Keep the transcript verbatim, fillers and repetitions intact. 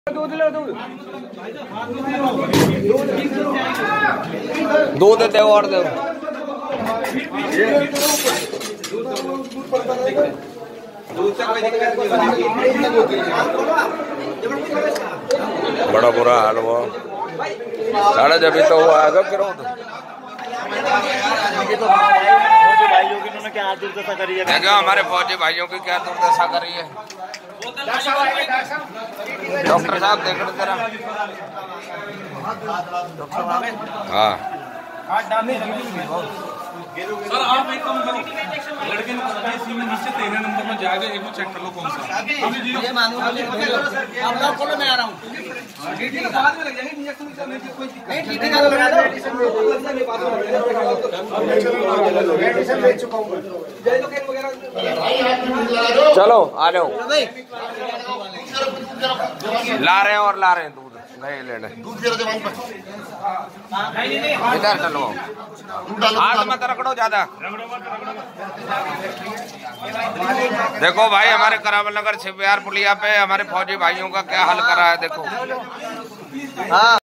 दूध लो दूध दूध दे और दे। बड़ा बुरा हाल हुआ साढ़े जब तो हुआ आगे करो देखो हमारे फौजी भाइयों की क्या दुर्दशा करी है। डॉक्टर साहब देख जरा। हाँ सर आप एक काम करो लड़के ने नीचे तेरह नंबर में जाएगा एक चेक कर लो कौन सा ये मांगो आप लोग बोलो मैं आ रहा हूँ बाद में लग जाएंगे इंजेक्शन करने की कोई दिक्कत नहीं ठीक है लगा दो चलो आ जाओ ला रहे हैं और ला रहे हैं दूध नहीं लेने इधर चलो हाथ मत रगड़ो ज्यादा। देखो भाई हमारे करावल नगर छिपियार पुलिया पे हमारे फौजी भाइयों का क्या हाल करा है देखो। हाँ